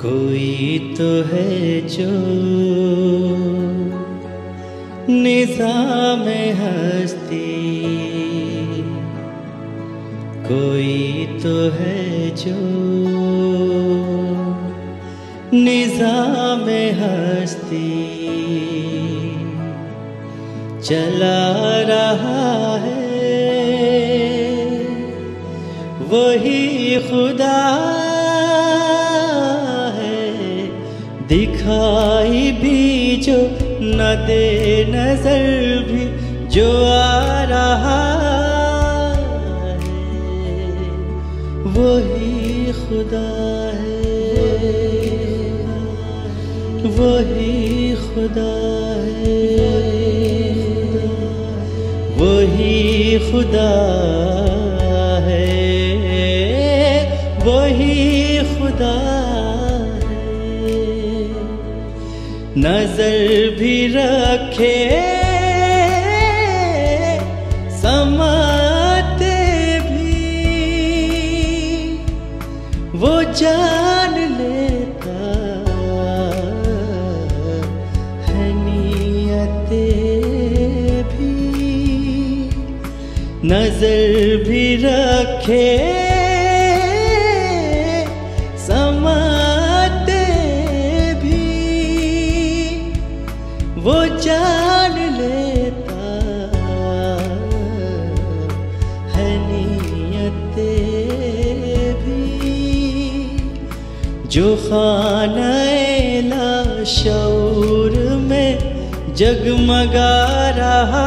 कोई तो है जो निज़ाम हस्ती, कोई तो है जो निज़ाम हस्ती चला रहा है, वही खुदा दिखाई भी जो न दे नजर भी जो आ रहा है, वही खुदा है, वही खुदा है, वही खुदा है, वही खुदा। नजर भी रखे समाते भी, वो जान लेता है नियते भी। नजर भी रखे वो जान लेता है नियते भी, जो खाने लाशऊर में जगमगा रहा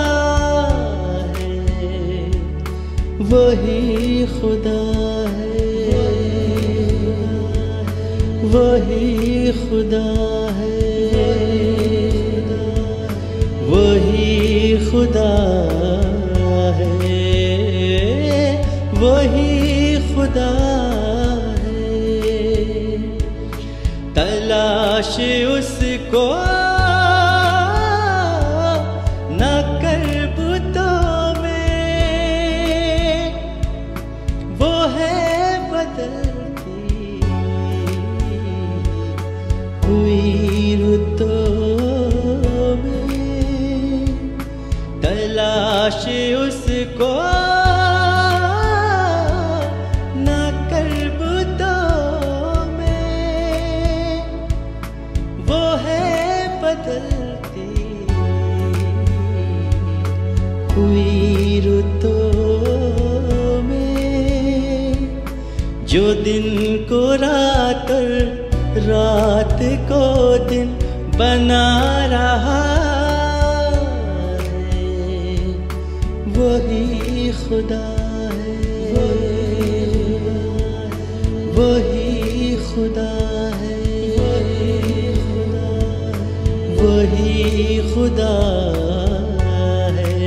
है, वही खुदा है, वही खुदा है, वही खुदा है, वही खुदा है। तलाश उसको न कर बुतों में, वो है बदलती हुई रुतों में। तलाश उसको न कर बुतों में, वो है बदलती हुई रुतों में। जो दिन को रात और रात को दिन बना रहा, वही खुदा है, वही खुदा है, वही खुदा है,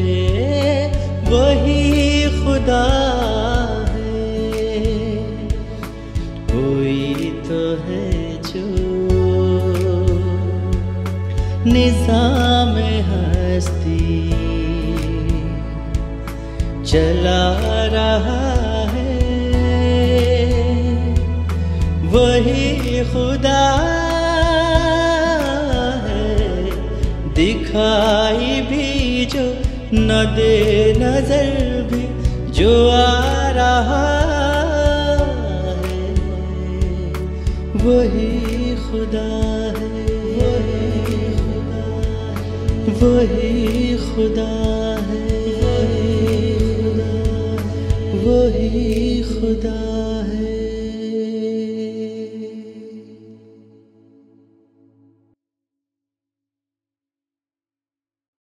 वही खुदा है। कोई तो है जो निज़ाम हस्ती चला रहा है, वही खुदा है। दिखाई भी जो न दे नजर भी जो आ रहा है, वही खुदा है, वही खुदा है,